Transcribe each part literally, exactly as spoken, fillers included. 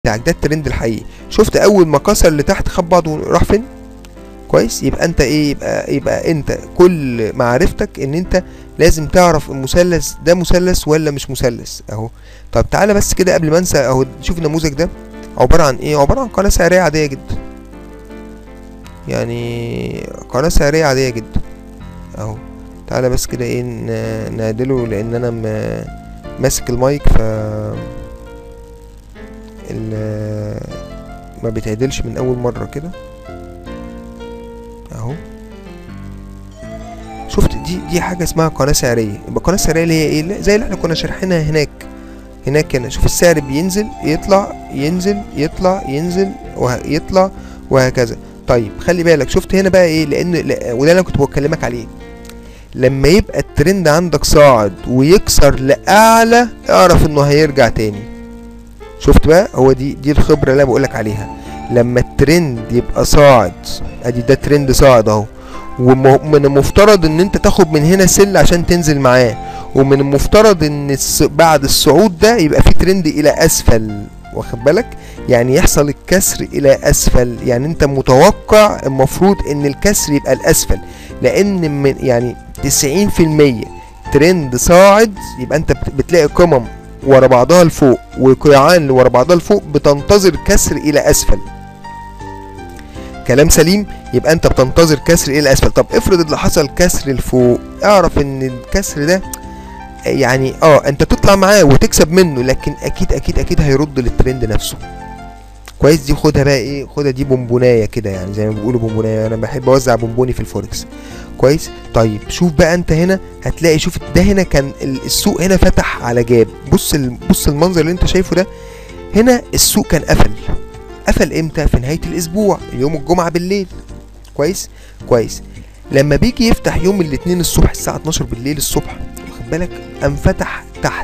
بتاعك ده الترند الحقيقي. شفت اول ما كسر اللي تحت خد بعضه وراح فين؟ كويس. يبقى انت ايه؟ يبقى يبقى انت كل معرفتك ان انت لازم تعرف المثلث ده مثلث ولا مش مثلث اهو. طب تعالى بس كده قبل ما انسى اهو، شوف النموذج ده عباره عن ايه؟ عباره عن قناه سعريه عاديه جدا، يعني قناه سعريه عاديه جدا اهو. تعالى بس كده ايه نعدله، لان انا ماسك المايك ف ما بيتعدلش من اول مره كده اهو. شفت دي دي حاجه اسمها قناه سعريه. يبقى القناه السعريه اللي هي ايه؟ زي اللي احنا كنا شارحينها هناك هناك هنا. شوف السعر بينزل يطلع ينزل يطلع ينزل ويطلع وهكذا. طيب خلي بالك، شفت هنا بقى ايه؟ لان وده اللي انا كنت بكلمك عليه، لما يبقى الترند عندك صاعد ويكسر لاعلى اعرف انه هيرجع تاني. شفت بقى؟ هو دي دي الخبره اللي انا بقولك عليها. لما الترند يبقى صاعد، ادي ده ترند صاعد اهو، ومن المفترض ان انت تاخد من هنا سل عشان تنزل معاه، ومن المفترض ان بعد الصعود ده يبقى في ترند الى اسفل، واخد بالك؟ يعني يحصل الكسر الى اسفل، يعني انت متوقع المفروض ان الكسر يبقى الاسفل، لان من يعني تسعين في المية ترند صاعد يبقى انت بتلاقي قمم ورا بعضها لفوق وقيعان ورا بعضها لفوق بتنتظر كسر الى اسفل. كلام سليم؟ يبقى انت بتنتظر كسر الى اسفل. طب افرض اللي حصل كسر لفوق، اعرف ان الكسر ده يعني اه انت تطلع معاه وتكسب منه، لكن اكيد اكيد اكيد هيرد للترند نفسه. كويس. دي خدها بقى ايه؟ خدها دي بونبونايه كده، يعني زي ما بيقولوا بونبونايه، انا بحب اوزع بونبوني في الفوركس. كويس. طيب شوف بقى انت هنا هتلاقي، شوف ده هنا كان السوق هنا فتح على جاب. بص بص المنظر اللي انت شايفه ده. هنا السوق كان قفل قفل امتى؟ في نهايه الاسبوع، يوم الجمعه بالليل. كويس كويس. لما بيجي يفتح يوم الاثنين الصبح الساعه اتناشر بالليل الصبح، واخد بالك؟ قام فتح تحت.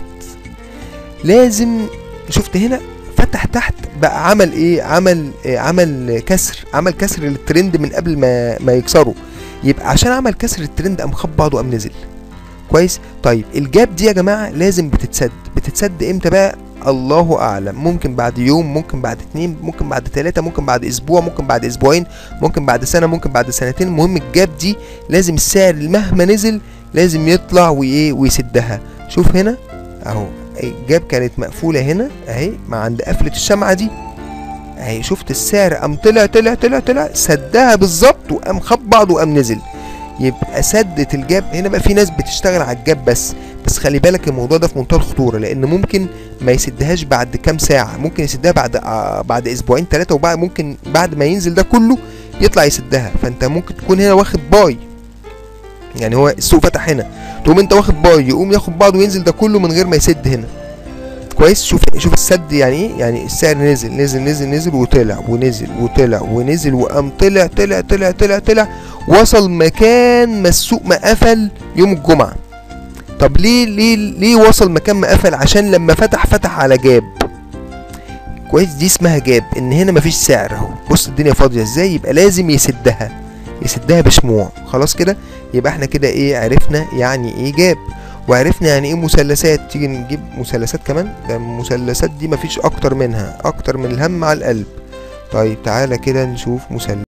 لازم شفت هنا فتح تحت بقى، عمل ايه؟ عمل إيه؟ عمل كسر عمل كسر للترند من قبل ما ما يكسره. يبقى عشان عمل كسر الترند قام خد بعضه قام نزل. كويس. طيب الجاب دي يا جماعه لازم بتتسد. بتتسد امتى بقى؟ الله اعلم. ممكن بعد يوم، ممكن بعد اتنين، ممكن بعد تلاتة، ممكن بعد اسبوع، ممكن بعد اسبوعين، ممكن بعد سنه، ممكن بعد سنتين. المهم الجاب دي لازم السعر مهما نزل لازم يطلع وايه ويسدها. شوف هنا اهو الجاب كانت مقفوله هنا اهي مع عند قفله الشمعه دي اهي. شفت السعر قام طلع طلع طلع طلع سدها بالظبط وقام خد بعضه وقام نزل. يبقى سدت الجاب هنا. بقى في ناس بتشتغل على الجاب بس بس خلي بالك الموضوع ده في منتهى الخطوره، لان ممكن ما يسدهاش بعد كام ساعه، ممكن يسدها بعد آه بعد اسبوعين ثلاثه، وبعد ممكن بعد ما ينزل ده كله يطلع يسدها. فانت ممكن تكون هنا واخد باي، يعني هو السوق فتح هنا تقوم انت واخد باي، يقوم ياخد بعضه وينزل ده كله من غير ما يسد هنا. كويس. شوف شوف السد يعني ايه؟ يعني السعر نزل نزل نزل نزل وطلع ونزل وطلع ونزل وقام طلع طلع طلع طلع طلع وصل مكان ما السوق ما قفل يوم الجمعه. طب ليه ليه ليه وصل مكان ما قفل؟ عشان لما فتح فتح على جاب. كويس. دي اسمها جاب، ان هنا مفيش سعر اهو. بص الدنيا فاضيه ازاي. يبقى لازم يسدها يسدها بشموع. خلاص كده. يبقى احنا كده ايه؟ عرفنا يعني ايه جاب، وعرفنا يعني ايه مثلثات. تيجي نجيب مثلثات كمان. ده المثلثات دي مفيش اكتر منها، اكتر من الهم على القلب. طيب تعالى كده نشوف مثلث